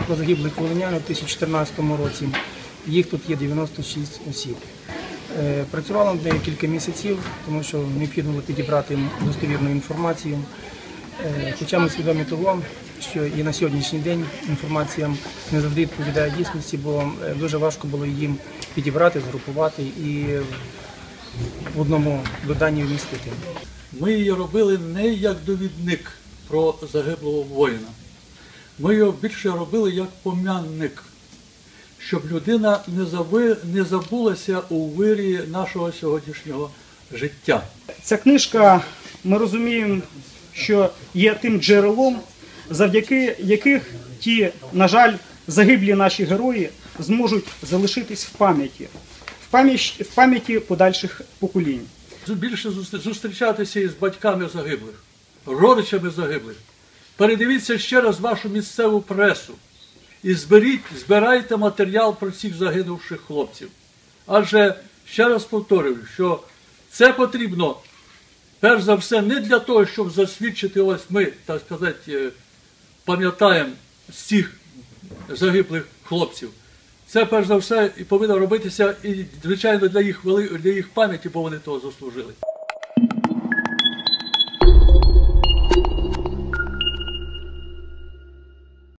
про загиблих волинян у 2014 році. Їх тут є 96 осіб. Працювало декілька місяців, тому що необхідно було підібрати достовірну інформацію. Хоча ми свідомі того, що і на сьогоднішній день інформація не завжди відповідає дійсності, бо дуже важко було їм підібрати, згрупувати і в одному доданні вмістити. Ми її робили не як довідник про загиблого воїна. Ми його більше робили як пом'янник, щоб людина не забулася у вирі нашого сьогоднішнього життя. Ця книжка, ми розуміємо, що є тим джерелом, завдяки яких ті, на жаль, загиблі наші герої зможуть залишитись в пам'яті подальших поколінь. Більше зустрічатися із батьками загиблих, родичами загиблих. Передивіться ще раз вашу місцеву пресу і збирайте матеріал про цих загинувших хлопців. Адже, ще раз повторюю, що це потрібно, перш за все, не для того, щоб засвідчити, ось ми, так сказати, пам'ятаємо з цих загиблих хлопців. Це, перш за все, і повинно робитися, і, звичайно, для їх пам'яті, бо вони того заслужили.